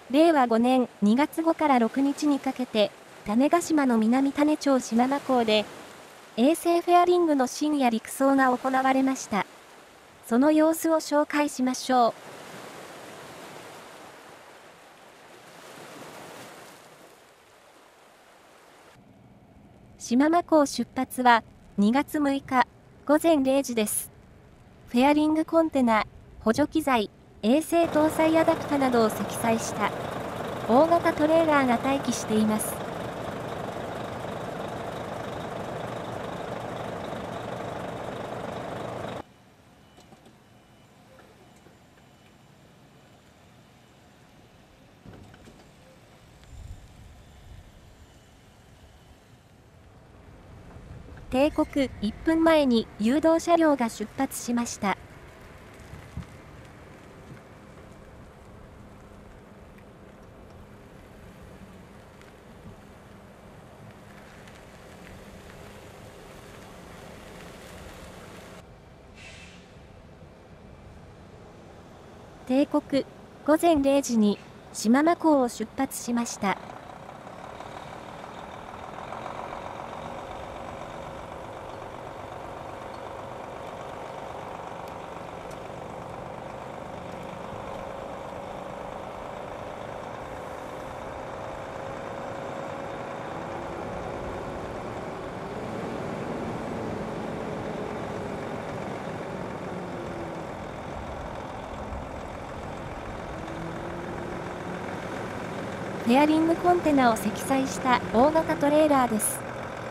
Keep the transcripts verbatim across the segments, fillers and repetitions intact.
れいわごねんにがつごからろくにちにかけて、種子島の南種町島間港で、衛星フェアリングの深夜陸送が行われました。その様子を紹介しましょう。島間港出発はにがつむいかごぜんれいじです。フェアリングコンテナ、補助機材、衛星搭載アダプタなどを積載した大型トレーラーが待機しています。定刻いっぷんまえに誘導車両が出発しました。定刻ごぜんれいじに島間港を出発しました。フェアリングコンテナを積載した大型トレーラーです。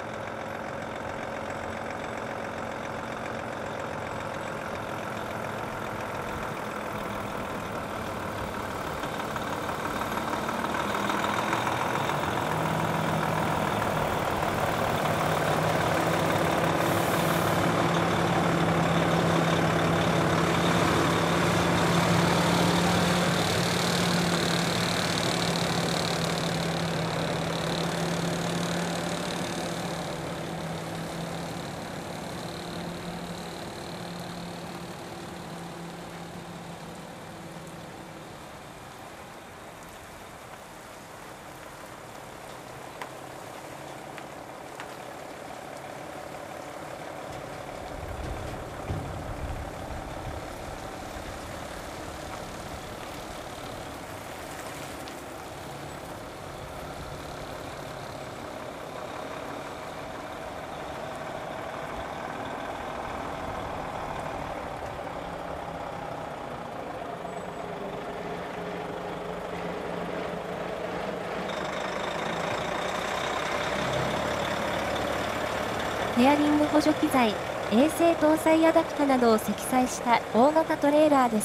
フェアリング補助機材、衛星搭載アダプタなどを積載した大型トレーラーです。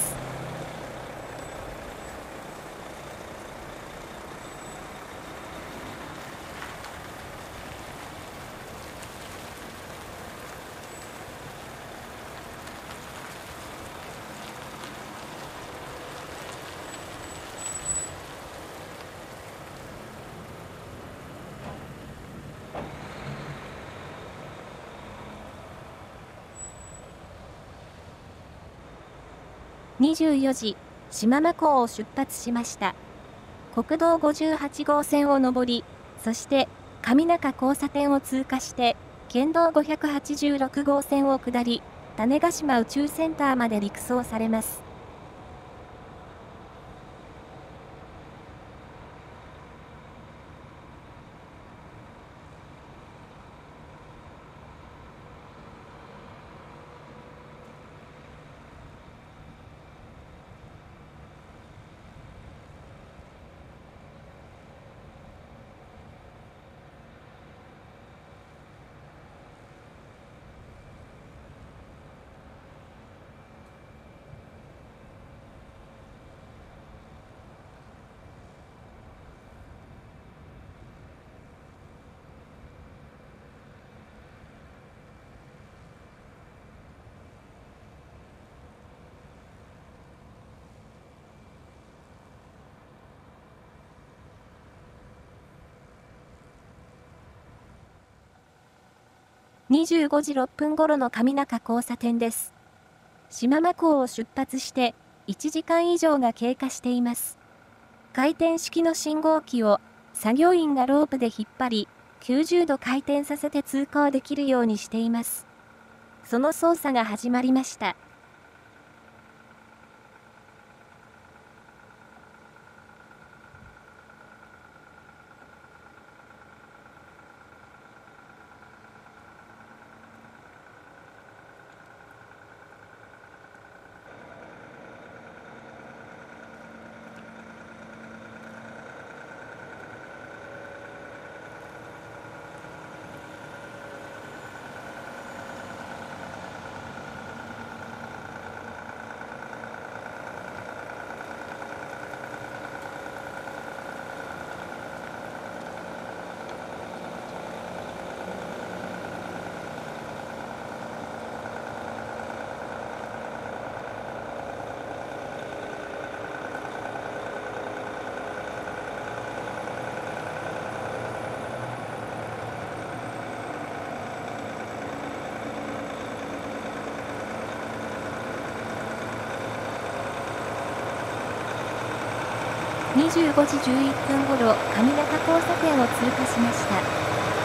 にじゅうよじ、島間港を出発しました。国道ごじゅうはちごうせんを上り、そして上中交差点を通過して、県道ごひゃくはちじゅうろくごうせんを下り、種子島宇宙センターまで陸送されます。にじゅうごじろっぷん頃の上中交差点です。島間港を出発していちじかん以上が経過しています。 回転式の信号機を作業員がロープで引っ張り、きゅうじゅうど回転させて通行できるようにしています。その操作が始まりました。にじゅうごじじゅういっぷんごろ、上中交差点を通過しました。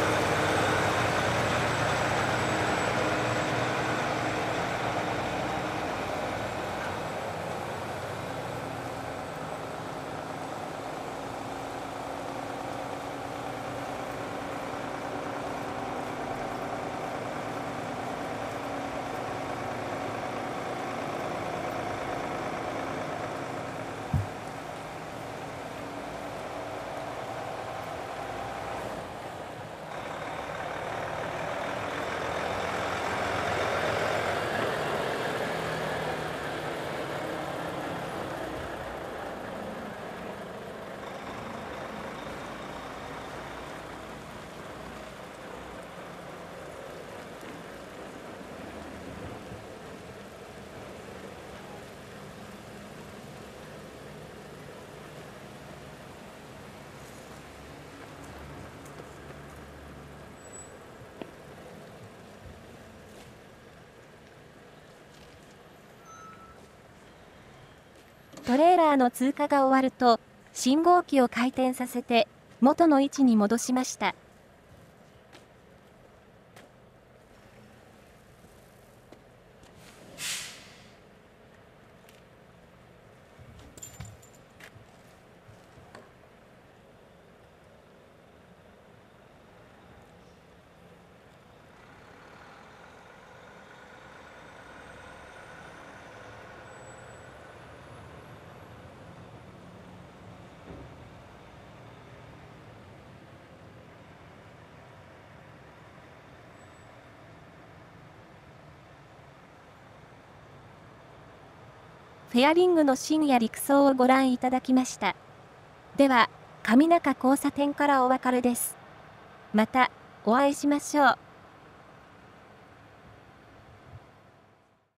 トレーラーの通過が終わると、信号機を回転させて、元の位置に戻しました。フェアリングの深夜陸送をご覧いただきました。では、上中交差点からお別れです。また、お会いしましょう。